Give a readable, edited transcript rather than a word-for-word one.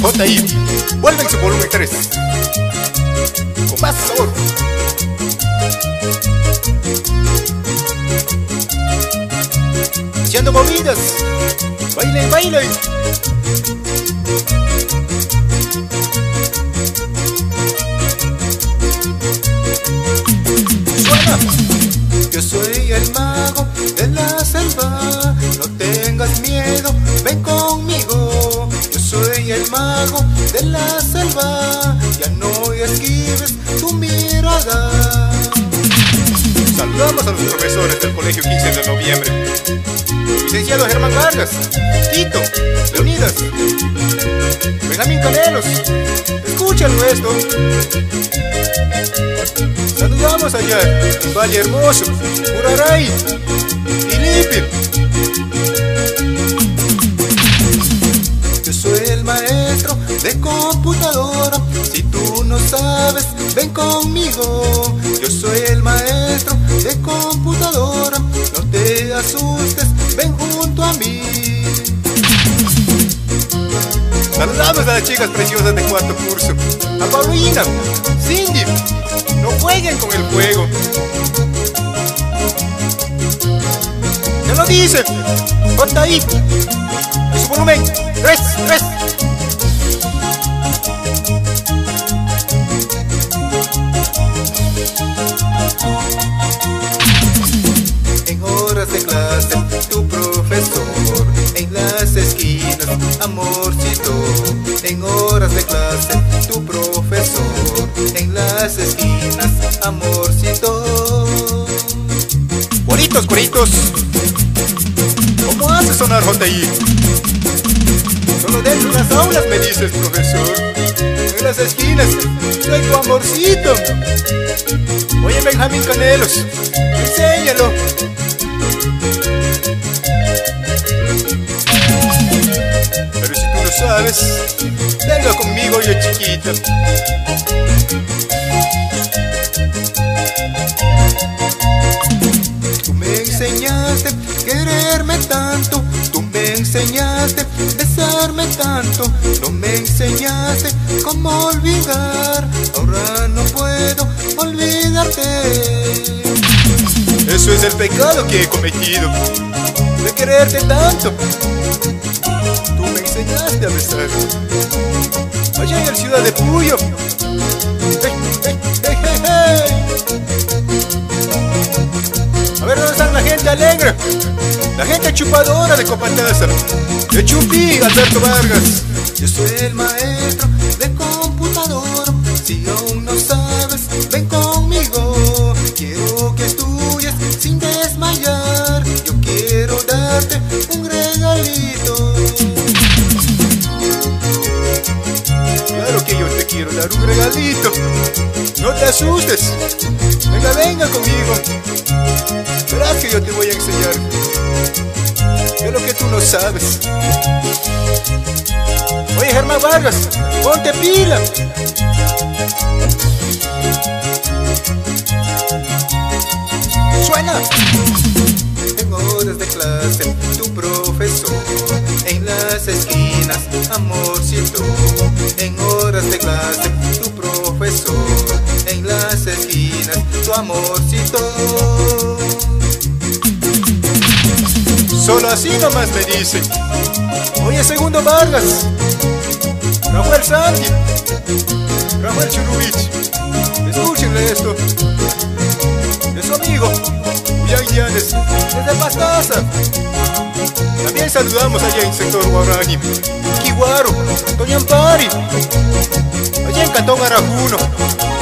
JI, vuelve en su volumen 3 con más sabor. Haciendo movidas, bailen, bailen. Suena. Yo soy el mago de la selva, no tengas miedo, ven conmigo. Yo soy el mago de la selva, ya no esquives tu mirada. Saludamos a los profesores del Colegio 15 de Noviembre. Licenciado Germán Vargas, Tito, Leonidas, Benjamín Canelos, escúchalo esto. Saludamos allá en Valle Hermoso, Uraray, Filipe. Yo soy el maestro de computadora, si tú no sabes, ven conmigo. Yo soy el maestro de computadora, no te asustes, ven junto a mí. Saludamos a las chicas preciosas de cuarto curso, a Paulina, Cindy. No jueguen con el fuego. Ya lo dice JI, en su volumen 3. En horas de clase, tu profesor, en las esquinas, amorcito. En horas de clase, tu profesor, en las esquinas, amorcito. Cueritos, cueritos. ¿Cómo hace sonar JI? Solo dentro de las aulas me dices, profesor. En las esquinas, soy tu amorcito. Oye, Benjamín Canelos, enséñalo. Pero si tú lo sabes, venga conmigo, yo chiquita. Tú me enseñaste quererme tanto, tú me enseñaste besarme tanto, no me enseñaste cómo olvidar, ahora no puedo olvidarte. Eso es el pecado que he cometido, de quererte tanto. Tú me enseñaste a besar allá en la ciudad de Puyo. Hey, hey, hey, hey, hey. A ver, ¿dónde están la gente alegre? La gente chupadora de Copataza, de Chupí, Alberto Vargas. Yo soy el maestro de computadora, si aún no sabes, ven conmigo. Quiero que estudies sin desmayar, yo quiero darte un regalito. Claro que yo te quiero dar un regalito. No te asustes. Venga, venga conmigo. Verás que yo te voy a enseñar de lo que tú no sabes. Oye, Germán Vargas, ponte pila. Suena. En horas de clase, tu profesor, en las esquinas, amorcito. En horas de clase, tu profesor, en las esquinas, tu amorcito. Solo así nomás me dicen. Oye, Segundo Vargas, Rafael Santi, Rafael Churubich, escúchenle esto. Es su amigo Uyay Llanes, desde Pastaza. También saludamos allá en el sector Guarani, Kiwaro, Toñampari, allá en Cantón Arajuno.